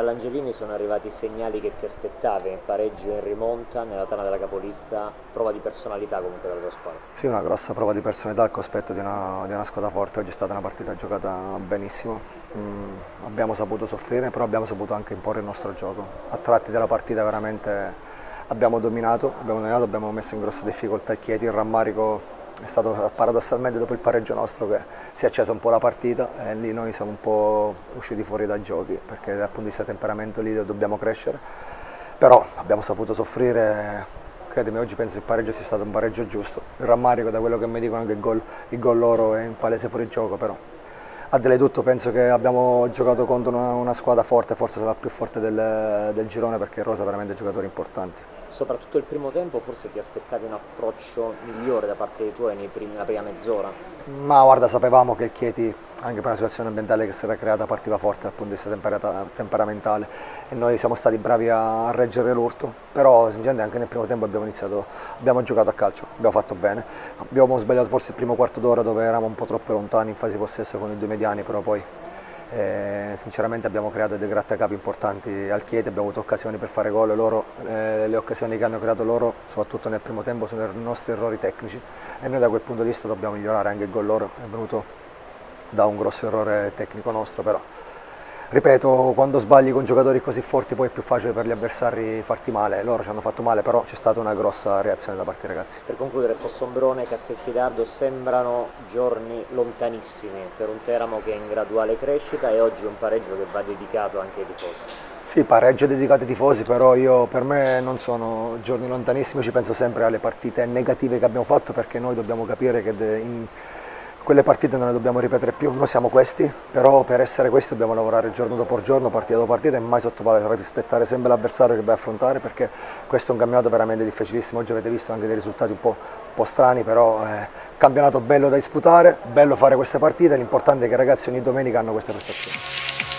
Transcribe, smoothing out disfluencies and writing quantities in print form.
dall'Angelini sono arrivati segnali che ti aspettavi, pareggio in rimonta nella tana della capolista, prova di personalità comunque della tua squadra. Sì, una grossa prova di personalità al cospetto di una squadra forte. Oggi è stata una partita giocata benissimo, abbiamo saputo soffrire, però abbiamo saputo anche imporre il nostro gioco. A tratti della partita veramente abbiamo dominato, abbiamo messo in grossa difficoltà il Chieti. Il rammarico è stato paradossalmente dopo il pareggio nostro che si è accesa un po' la partita e lì noi siamo un po' usciti fuori dai giochi, perché dal punto di vista temperamento lì dobbiamo crescere, però abbiamo saputo soffrire. Credimi, oggi penso che il pareggio sia stato un pareggio giusto. Il rammarico, da quello che mi dicono, anche il gol loro è in palese fuorigioco, però a del tutto penso che abbiamo giocato contro una squadra forte, forse la più forte del girone, perché Rosa ha veramente giocatori importanti. Soprattutto il primo tempo forse ti aspettavi un approccio migliore da parte dei tuoi nella prima mezz'ora? Ma guarda, sapevamo che il Chieti, anche per una situazione ambientale che si era creata, partiva forte dal punto di vista temperamentale e noi siamo stati bravi a reggere l'urto, però sinceramente anche nel primo tempo abbiamo giocato a calcio, abbiamo fatto bene, abbiamo sbagliato forse il primo quarto d'ora dove eravamo un po' troppo lontani in fase di possesso con i due mediani, però poi sinceramente abbiamo creato dei grattacapi importanti al Chieti, abbiamo avuto occasioni per fare gol, le occasioni che hanno creato loro, soprattutto nel primo tempo, sono i nostri errori tecnici e noi da quel punto di vista dobbiamo migliorare. Anche il gol loro è venuto da un grosso errore tecnico nostro, però ripeto, quando sbagli con giocatori così forti poi è più facile per gli avversari farti male. Loro ci hanno fatto male, però c'è stata una grossa reazione da parte dei ragazzi. Per concludere, Fossombrone e Castelfidardo sembrano giorni lontanissimi per un Teramo che è in graduale crescita e oggi un pareggio che va dedicato anche ai tifosi. Sì, pareggio dedicato ai tifosi, però per me non sono giorni lontanissimi, ci penso sempre alle partite negative che abbiamo fatto, perché noi dobbiamo capire che in quelle partite non le dobbiamo ripetere più. Noi siamo questi, però per essere questi dobbiamo lavorare giorno dopo giorno, partita dopo partita, e mai sottovalutare, rispettare sempre l'avversario che vai a affrontare, perché questo è un campionato veramente difficilissimo. Oggi avete visto anche dei risultati un po' strani, però campionato bello da disputare, bello fare queste partite, l'importante è che i ragazzi ogni domenica hanno queste prestazioni.